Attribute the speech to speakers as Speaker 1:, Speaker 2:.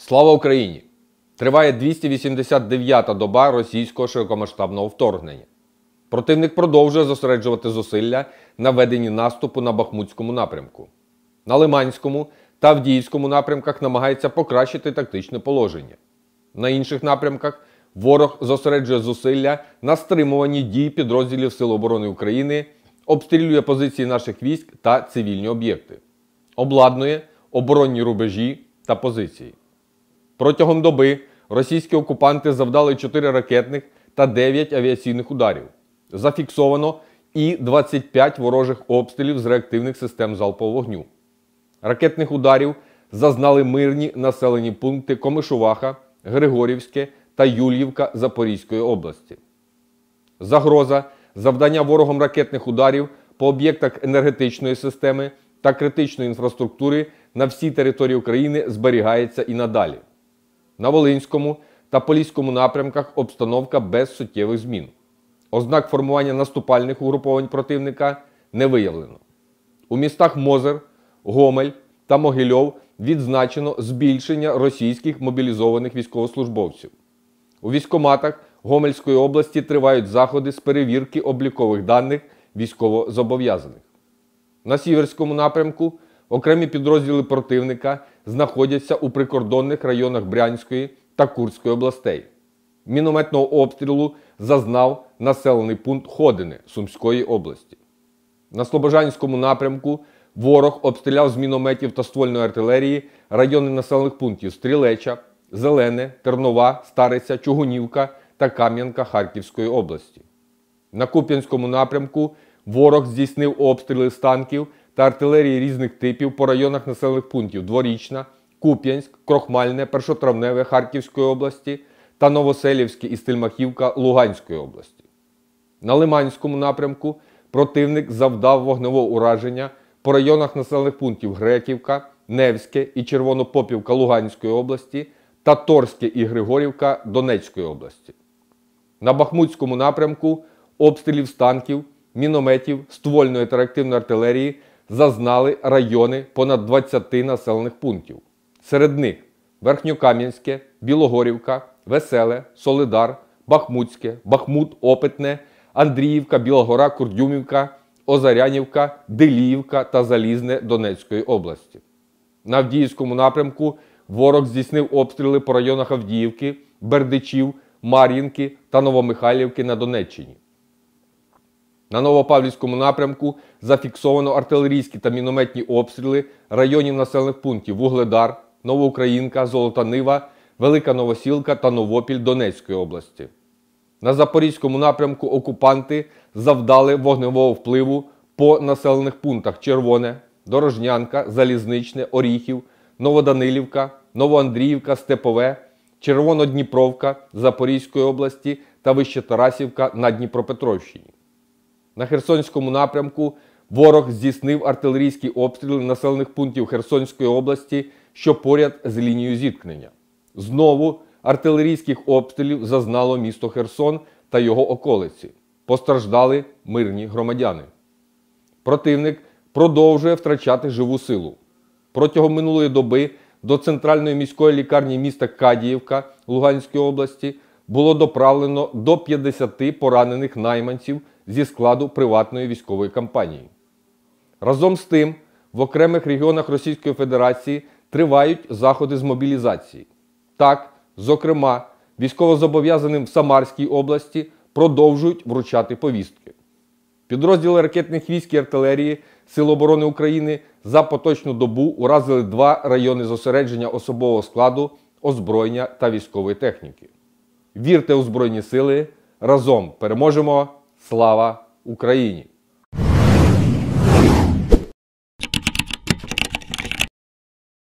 Speaker 1: Слава Україні! Триває 289-та доба російського широкомасштабного вторгнення. Противник продовжує зосереджувати зусилля на веденні наступу на Бахмутському напрямку. На Лиманському та Авдіївському напрямках намагається покращити тактичне положення. На інших напрямках ворог зосереджує зусилля на стримуванні дій підрозділів Сил оборони України, обстрілює позиції наших військ та цивільні об'єкти, обладнує оборонні рубежі та позиції. Протягом доби російські окупанти завдали 4 ракетних та 9 авіаційних ударів. Зафіксовано і 25 ворожих обстрілів з реактивних систем залпового вогню. Ракетних ударів зазнали мирні населені пункти Комишуваха, Григорівське та Юльївка Запорізької області. Загроза завдання ворогом ракетних ударів по об'єктах енергетичної системи та критичної інфраструктури на всій території України зберігається і надалі. На Волинському та Поліському напрямках обстановка без суттєвих змін. Ознак формування наступальних угруповань противника не виявлено. У містах Мозир, Гомель та Могильов відзначено збільшення російських мобілізованих військовослужбовців. У військкоматах Гомельської області тривають заходи з перевірки облікових даних військовозобов'язаних. На Сіверському напрямку окремі підрозділи противника знаходяться у прикордонних районах Брянської та Курської областей. Мінометного обстрілу зазнав населений пункт Ходине Сумської області. На Слобожанському напрямку ворог обстріляв з мінометів та ствольної артилерії райони населених пунктів Стрілеча, Зелене, Тернова, Стариця, Чугунівка та Кам'янка Харківської області. На Куп'янському напрямку ворог здійснив обстріли з танків та артилерії різних типів по районах населених пунктів Дворічна, Куп'янськ, Крохмальне, Першотравневе Харківської області та Новоселівське і Стельмахівка Луганської області. На Лиманському напрямку противник завдав вогневого ураження по районах населених пунктів Греківка, Невське і Червонопопівка Луганської області та Торське і Григорівка Донецької області. На Бахмутському напрямку обстрілів з танків, мінометів, ствольної та реактивної артилерії зазнали райони понад 20 населених пунктів. Серед них Верхньокам'янське, Білогорівка, Веселе, Солидар, Бахмутське, Бахмут, Опитне, Андріївка, Білогора, Курдюмівка, Озарянівка, Деліївка та Залізне Донецької області. На Авдіївському напрямку ворог здійснив обстріли по районах Авдіївки, Бердичів, Мар'їнки та Новомихайлівки на Донеччині. На Новопавлівському напрямку зафіксовано артилерійські та мінометні обстріли районів населених пунктів Вугледар, Новоукраїнка, Золота Нива, Велика Новосілка та Новопіль Донецької області. На Запорізькому напрямку окупанти завдали вогневого впливу по населених пунктах Червоне, Дорожнянка, Залізничне, Оріхів, Новоданилівка, Новоандріївка, Степове, Червонодніпровка Запорізької області та Вищетарасівка на Дніпропетровщині. На Херсонському напрямку ворог здійснив артилерійські обстріли населених пунктів Херсонської області, що поряд з лінією зіткнення. Знову артилерійських обстрілів зазнало місто Херсон та його околиці. Постраждали мирні громадяни. Противник продовжує втрачати живу силу. Протягом минулої доби до центральної міської лікарні міста Кадіївка Луганської області було доправлено до 50 поранених найманців зі складу приватної військової компанії. Разом з тим, в окремих регіонах Російської Федерації тривають заходи з мобілізації. Так, зокрема, військовозобов'язаним в Самарській області продовжують вручати повістки. Підрозділи ракетних військ і артилерії Сил оборони України за поточну добу уразили 2 райони зосередження особового складу, озброєння та військової техніки. Вірте у Збройні Сили! Разом переможемо! Слава Україні!